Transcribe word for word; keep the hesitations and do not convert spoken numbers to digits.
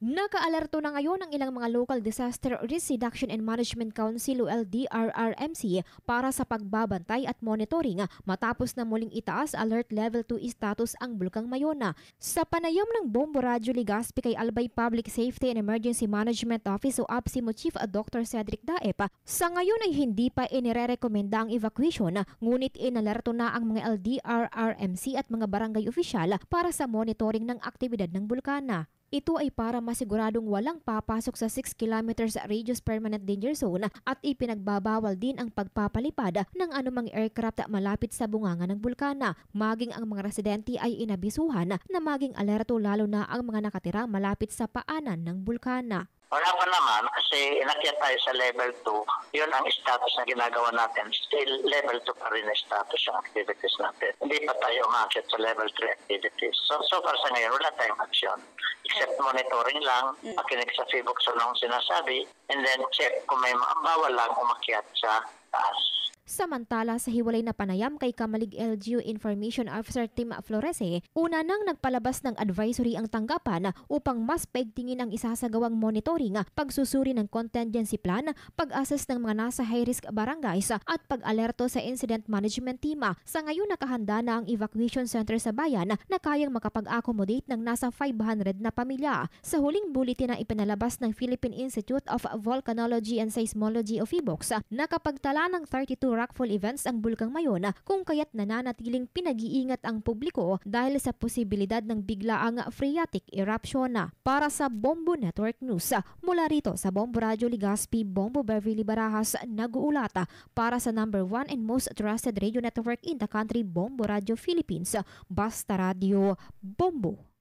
Nakaalerto na ngayon ang ilang mga Local Disaster Risk Reduction and Management Council o L D R R M C para sa pagbabantay at monitoring matapos na muling itaas alert level two status ang Bulkang Mayona. Sa panayam ng Bombo Radyo Legazpi kay Albay Public Safety and Emergency Management Office o A P S I M O Chief Doctor Cedric Daep, sa ngayon ay hindi pa inirerekomenda ang evacuation ngunit inalerto na ang mga L D R R M C at mga barangay opisyal para sa monitoring ng aktibidad ng bulkana. Ito ay para masiguradong walang papasok sa six kilometers radius permanent danger zone at ipinagbabawal din ang pagpapalipad ng anumang aircraft malapit sa bunganga ng bulkana. Maging ang mga residente ay inabisuhan na maging alerto lalo na ang mga nakatira malapit sa paanan ng bulkana. Wala pa naman kasi inakyat tayo sa level two. Yun ang status na ginagawa natin. Still level two pa rin ang status ng activities natin. Hindi pa tayo umakyat sa level three activities. So, so far sa ngayon, wala tayong action. Except monitoring lang, makinig sa Facebook sa nung sinasabi, and then check kung may bawal lang umakyat sa taas. Samantala sa hiwalay na panayam kay Kamalig L G U Information Officer Tim Florese, una nang nagpalabas ng advisory ang tanggapan upang mas paigtingin ang isasagawang monitoring, pagsusuri ng contingency plan, pag-assess ng mga nasa high-risk barangays at pag-alerto sa incident management team. Sa ngayon nakahanda na ang evacuation center sa bayan na kayang makapag-accommodate ng nasa five hundred na pamilya. Sa huling bulletin na ipinalabas ng Philippine Institute of Volcanology and Seismology o PHIVOLCS, nakapagtala ng thirty-two rockfall events ang Bulkang Mayona kung kaya't nananatiling pinag-iingat ang publiko dahil sa posibilidad ng biglaang phreatic eruption. Para sa Bombo Network News, mula rito sa Bombo Radyo Legazpi, Bombo Beverly Barajas, nag-uulat para sa number one and most trusted radio network in the country, Bombo Radyo Philippines, Basta Radio, Bombo.